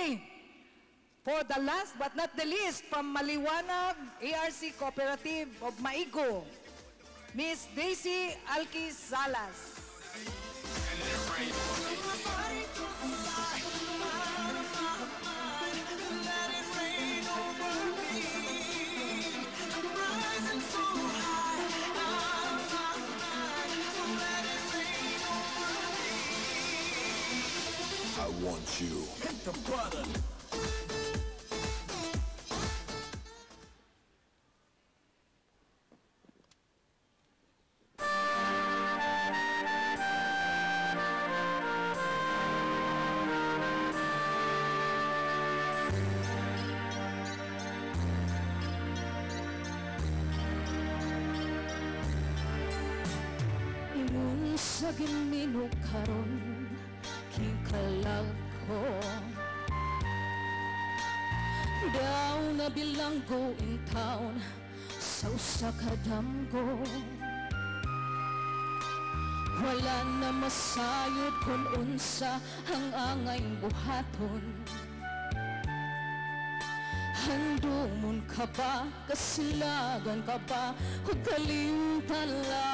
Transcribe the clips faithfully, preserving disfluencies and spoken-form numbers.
For the last but not the least, from Maliwanag A R C Cooperative of Maigo, Miss Daisy Alquis Salas. I want you. Hit the button. Ingon sa ginminok karon kikalag ko daw na bilanggo in town sa usa ka damgo. Wala na masayod kung unsa ang angay buhaton. Handumon ka ba, kasilagan ka ba, o kalimtan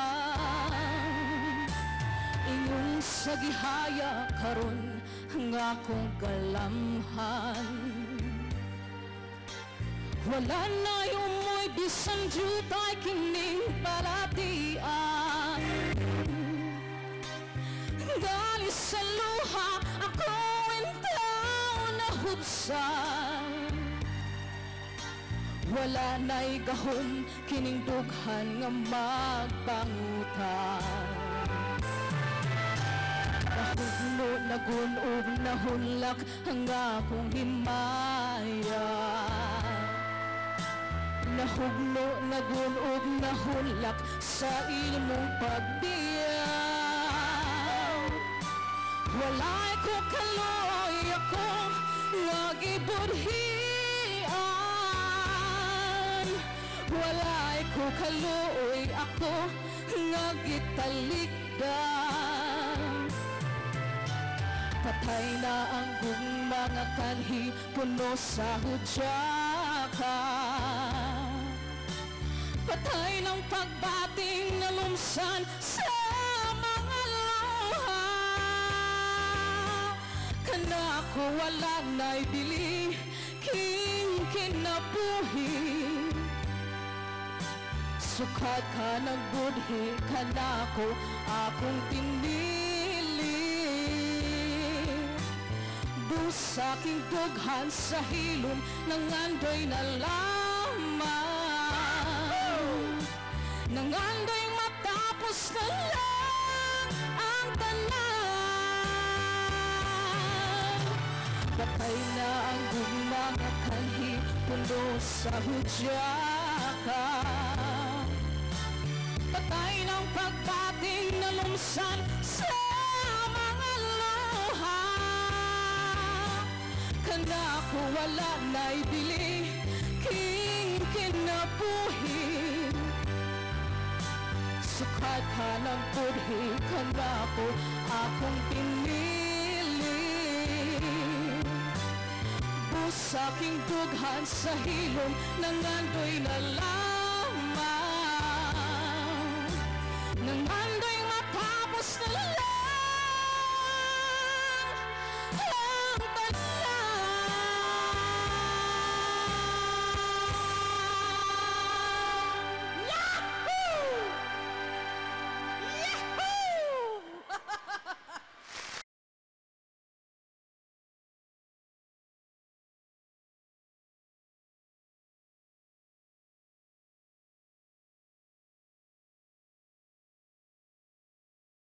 lang. Ingon sa gihaya karon ang akong kalamhan. Wala na umoy bisan jutay kining balatian. Gali sa luha ako intaw na hubsan. Wala na'y gahom kining dughan nga magpangutan. Nahugno, nagunog, nahunlak ang akong himaya. Nahugno, nagunog, nahunlak sa imong pagdiyaw. Walay ko kaloy ako nga gibudhian. Walay ko kaloy ako nga gitalikdan. Patay na ang kong mga kanhi, puno sa hudyaka. Patay ng pagbating na lumsan sa mga luha. Kana ko wala na'y bili, king kinabuhi. Sukat ka ng budhi, kana ko akong pinili. Sa aking dughan sa hilom nangandoy na lamang. Nangandoy matapos na lang ang tanan. Patay na ang mga kanhi, puno sa hudyaka. Patay ng pagbating na lumsan sa mga luha. Kana ko wala na'y bili, king kinabuhi. Sukat ka ng budhi, kana ko akong pinili. Busaking dughan sa hilom, nangandoy na lang.